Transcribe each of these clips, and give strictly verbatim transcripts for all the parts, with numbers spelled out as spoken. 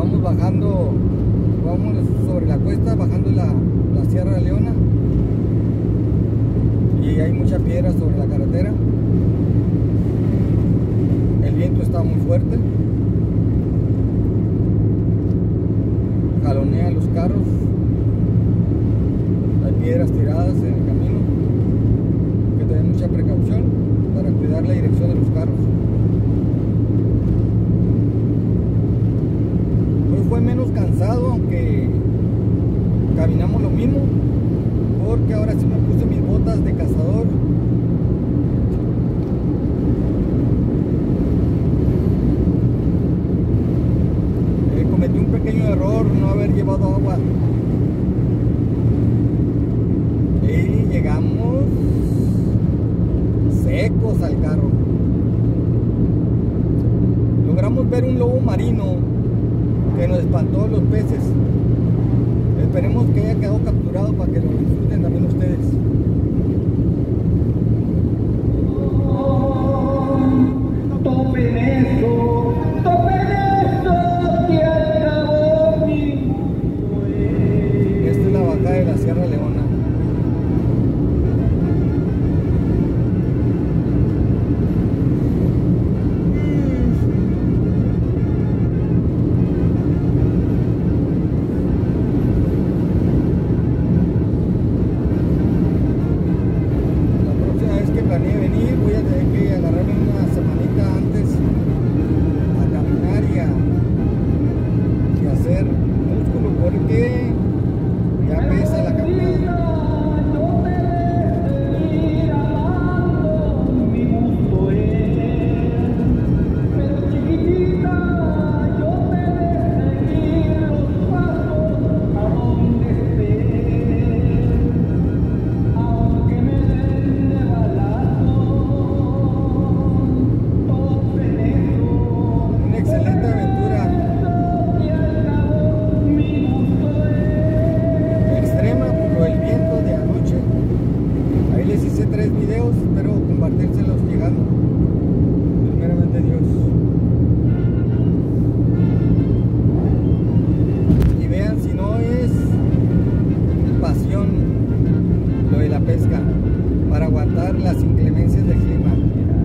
Vamos bajando, vamos sobre la cuesta, bajando la, la Sierra Leona, y hay mucha piedra sobre la carretera. El viento está muy fuerte, jalonea los carros, hay piedras tiradas en el camino, hay que tener mucha precaución para cuidar la dirección de los carros. Hoy fue menos cansado, aunque caminamos lo mismo, porque ahora sí me puse mis botas de cazador. Eh, cometí un pequeño error, no haber llevado agua, y llegamos secos al carro. Logramos ver un lobo marino que nos espantó los peces. Esperemos que haya quedado capturado para que lo disfruten también ustedes. Topen eso, topen eso, que acabó mi muerte. Esta es la bajada de la Sierra Leona. Planeé venir, voy a tener que agarrarme una semanita antes a caminar y a, y a hacer músculo, porque ya pesa la caminada. Espero compartírselos llegando, primeramente Dios. Y vean si no es pasión lo de la pesca, para aguantar las inclemencias del clima.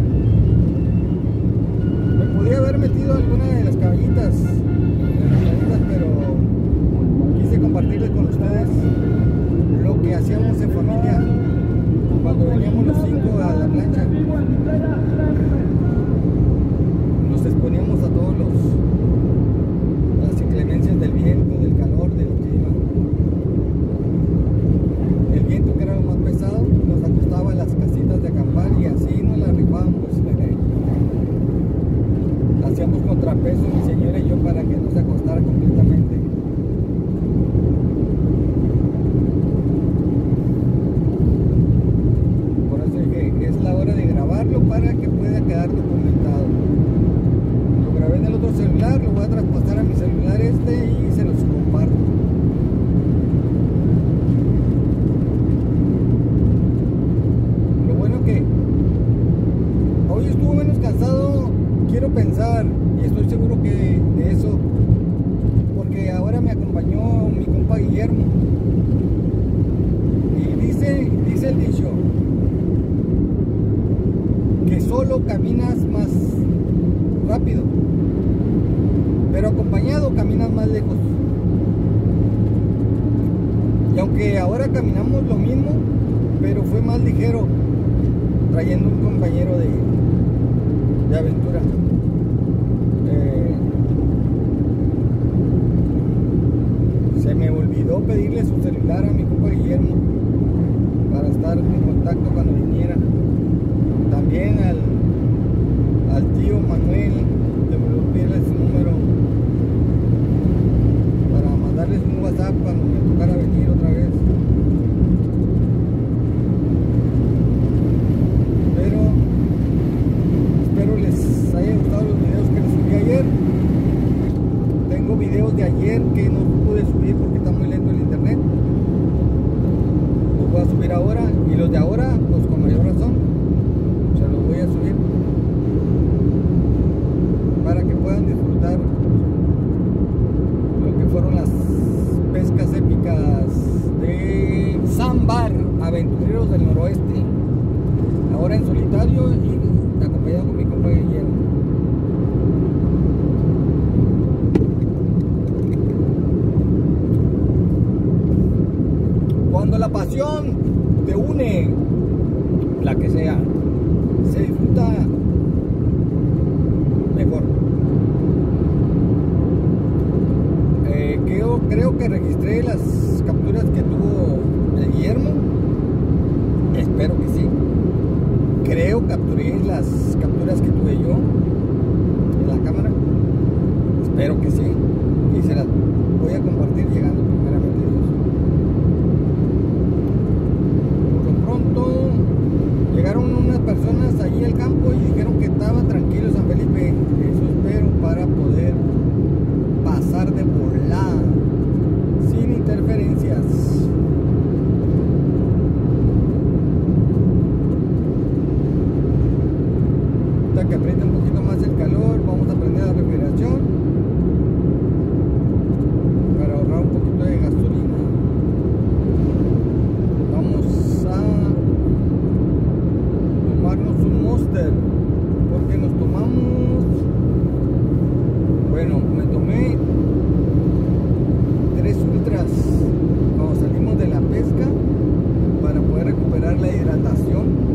Me podría haber metido alguna de las caballitas, pero quise compartirles con ustedes lo que hacíamos en familia cuando veníamos los cinco a la plancha. Nos exponíamos a todos los las inclemencias del viento, del calor, del clima. El viento, que era lo más pesado, nos acostaba en las casitas de acampar y así nos la rifábamos. Hacíamos contrapeso mi señora y yo para que no se acostara completamente. Para que pueda quedar documentado. Lo grabé en el otro celular, lo voy a traspasar a mi celular este y se los comparto. Lo bueno que hoy estuvo menos cansado, quiero pensar, y estoy seguro que de eso, porque ahora me acompañó mi compa Guillermo, y dice, dice el dicho que solo caminas más rápido, pero acompañado caminas más lejos. Y aunque ahora caminamos lo mismo, pero fue más ligero trayendo un compañero de, de aventura. Eh, se me olvidó pedirle su celular a mi compa Guillermo para estar en contacto cuando viniera. También al, al tío Manuel, que me olvidó pedirle su número para mandarles un WhatsApp cuando me tocara venir otra vez. Pero espero les haya gustado los videos que les subí ayer. Tengo videos de ayer que no pude subir porque está muy lento el internet. Los voy a subir ahora, y los de ahora, pues con mayor razón, se los voy a subir para que puedan disfrutar pasión te une, la que sea, se disfruta mejor. Eh, creo, creo que registré las capturas que tuvo el Guillermo. Espero que sí. Creo que capturé las capturas que tuve yo en la cámara. Espero que sí. Y se las voy a compartir llegando primeramente Dios. Por lo pronto llegaron unas personas allí al campo y dijeron que estaba tranquilo San Felipe. Eso espero para poder pasar de volada sin interferencias. Hasta que apriete un poquito más el calor, vamos a prender la refrigeración para ahorrar un poquito de gasolina. Vamos a tomarnos un Monster porque nos tomamos, bueno, me tomé tres ultras cuando salimos de la pesca para poder recuperar la hidratación.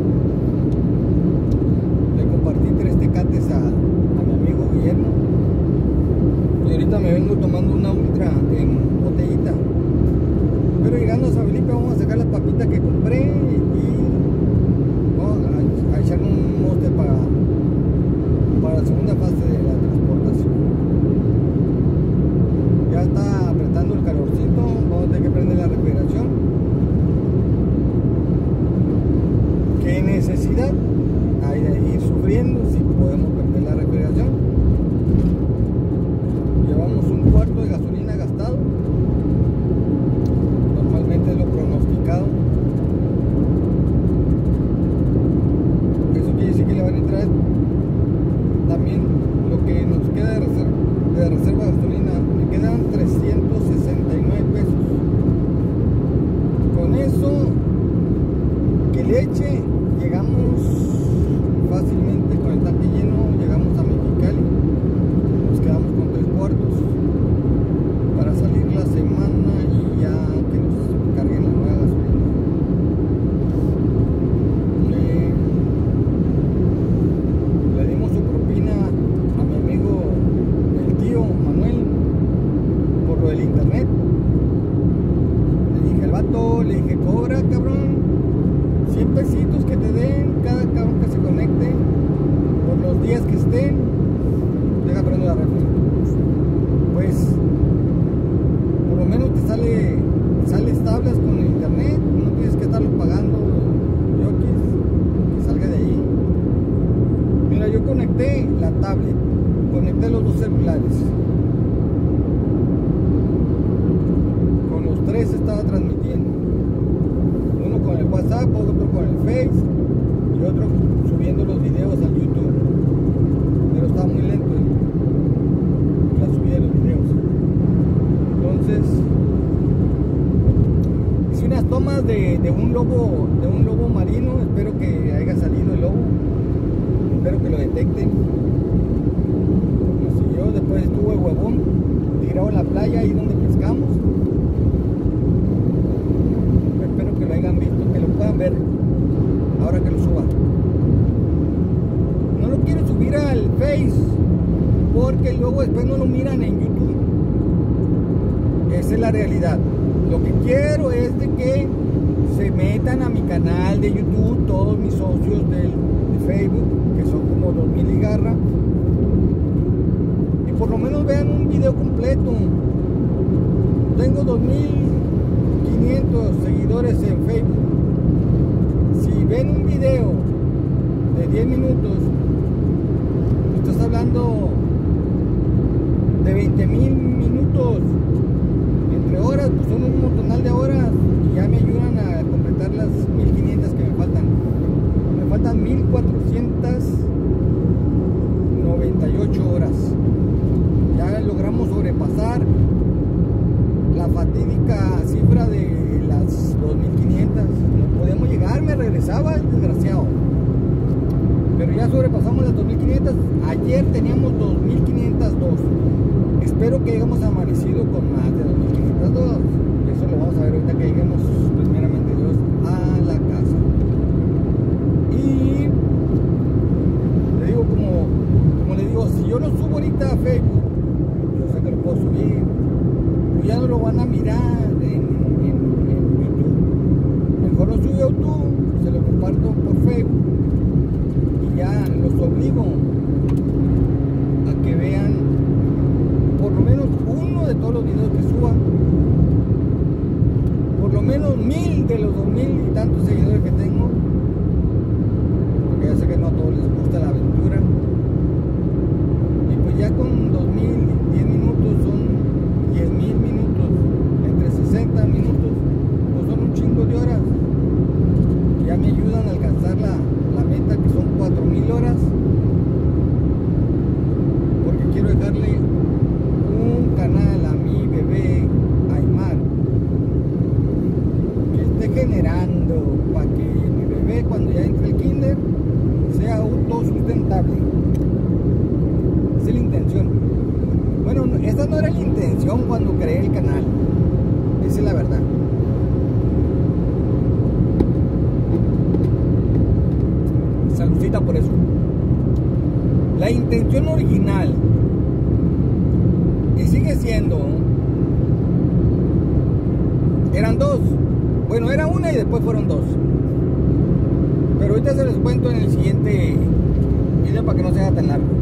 Le compartí tres tecates a, a mi amigo Guillermo y ahorita me vengo tomando una ultra en botellita. Pero llegando a San Felipe vamos a sacar las papitas que compré y vamos a, a echar un Monster para, para la segunda fase de la transportación. Ya está apretando el calorcito, vamos a tener que prender la refrigeración. ¿Qué necesidad hay de ir sufriendo si podemos prender la refrigeración? Llevamos un cuarto de gasolina gastado, normalmente es lo pronosticado. Eso quiere decir que le van a entrar también lo que nos queda de reserva de reserva de gasolina. Me quedan trescientos sesenta y nueve pesos. Con eso que le eche llegamos fácilmente con el tanque lleno, llegamos a Mexicali, nos quedamos con tres cuartos para salir la semana y ya que nos carguen la nueva gasolina. Le, le dimos su propina a mi amigo el tío Manuel por lo del internet. Le dije al vato, le dije, cobra cabrón cien pesitos que te den cada cabrón que se conecte por los días que estén. Deja prendo la refri. Pues por lo menos te sale sales tablas con el internet, no tienes que estarlo pagando yokis, que salga de ahí. Mira, yo conecté la tablet, conecté los dos celulares, con los tres estaba transmitiendo, uno con el WhatsApp, otro con el Face y otro subiendo los videos al YouTube, pero estaba muy lento la subida de los videos. Entonces hice unas tomas de, de un lobo de un lobo marino. Espero que haya salido el lobo, espero que lo detecten. Nos siguió, después estuvo el huevón tirado en la playa ahí donde pescamos. Espero que lo hayan visto, que lo puedan ver ahora que lo suba. No lo quiero subir al Face porque luego después no lo miran en YouTube. Esa es la realidad. Lo que quiero es de que se metan a mi canal de YouTube, todos mis socios del, de Facebook, que son como dos mil y garra, y por lo menos vean un video completo. Tengo dos mil quinientos seguidores en Facebook. Si ven un video de diez minutos, estás hablando de veinte mil minutos entre horas, pues son un montonal de horas y ya me ayudan a completar las mil quinientas que me faltan. Me faltan mil cuatrocientas noventa y ocho horas. Ya logramos sobrepasar la fatídica cifra de las dos mil quinientas. No podíamos llegar, me regresaba el desgraciado, pero ya sobrepasamos las dos mil quinientas. Ayer teníamos dos mil quinientos dos. Espero que hayamos amanecido con más de dos mil quinientos dos. Eso lo vamos a ver ahorita que lleguemos, primeramente Dios. yo lo subo ahorita a Facebook, yo sé que lo puedo subir, pues ya no lo van a mirar en, en, en YouTube. Mejor lo subo a YouTube, se lo comparto por Facebook y ya los obligo a que vean por lo menos uno de todos los videos que suba, por lo menos mil de los dos mil y tantos seguidores que tengo, porque ya sé que no a todos les gusta la aventura. Y pues ya con dos mil, diez minutos son diez mil minutos, entre sesenta minutos, pues son un chingo de horas. Ya me ayudan a alcanzar la, la meta, que son cuatro mil horas, porque quiero dejarle un canal a mi bebé Aymar que esté generando para que mi bebé, cuando ya entre el kinder, sea autosustentable. Esa es la intención. Bueno, esa no era la intención cuando creé el canal, esa es la verdad. Saludcita por eso. La intención original, y sigue siendo, eran dos. Bueno, era una y después fueron dos, pero ahorita se les cuento en el siguiente video para que no sea tan largo.